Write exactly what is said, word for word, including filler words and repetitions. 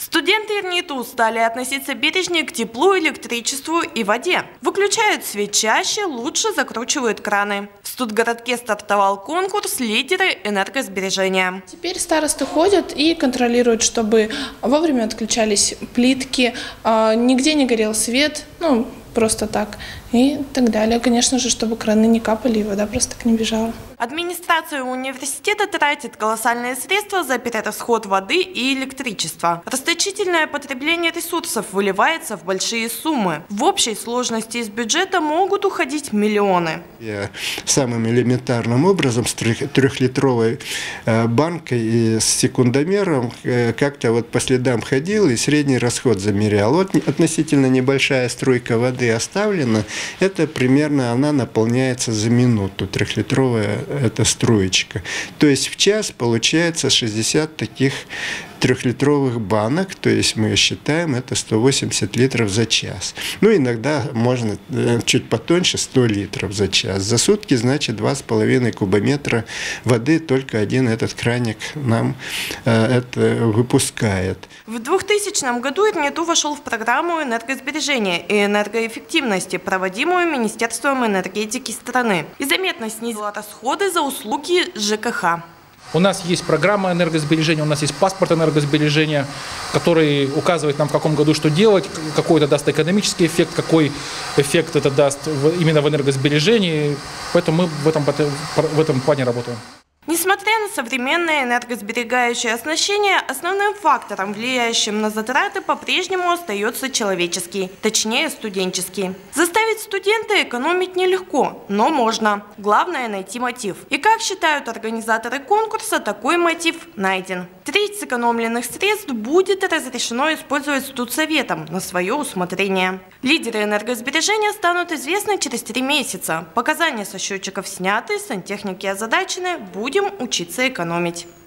Студенты ИРНИТУ стали относиться бережнее к теплу, электричеству и воде. Выключают свет чаще, лучше закручивают краны. В студгородке стартовал конкурс «Лидеры энергосбережения». Теперь старосты ходят и контролируют, чтобы вовремя отключались плитки, нигде не горел свет, ну просто так и так далее. Конечно же, чтобы краны не капали и вода просто так не бежала. Администрация университета тратит колоссальные средства за перерасход воды и электричества. Расточительное потребление ресурсов выливается в большие суммы. В общей сложности из бюджета могут уходить миллионы. Я самым элементарным образом с трехлитровой банкой и с секундомером как-то вот по следам ходил и средний расход замерял. Вот относительно небольшая струйка воды оставлена, это примерно она наполняется за минуту, трехлитровая эта струечка. То есть в час получается шестьдесят таких трехлитровых банок, то есть мы считаем, это сто восемьдесят литров за час. Ну, иногда можно чуть потоньше, сто литров за час. За сутки, значит, два с половиной кубометра воды только один этот краник нам э, это выпускает. В двухтысячном году ИРНИТУ вошел в программу энергосбережения и энергоэффективности, проводимую Министерством энергетики страны, и заметно снизила расходы за услуги ЖКХ. У нас есть программа энергосбережения, у нас есть паспорт энергосбережения, который указывает нам, в каком году что делать, какой это даст экономический эффект, какой эффект это даст именно в энергосбережении. Поэтому мы в этом, в этом плане работаем. Несмотря на современное энергосберегающее оснащение, основным фактором, влияющим на затраты, по-прежнему остается человеческий, точнее студенческий. Заставить студента экономить нелегко, но можно. Главное – найти мотив. И как считают организаторы конкурса, такой мотив найден. Треть сэкономленных средств будет разрешено использовать студсоветом на свое усмотрение. Лидеры энергосбережения станут известны через три месяца. Показания со счетчиков сняты, сантехники озадачены, будем учиться экономить.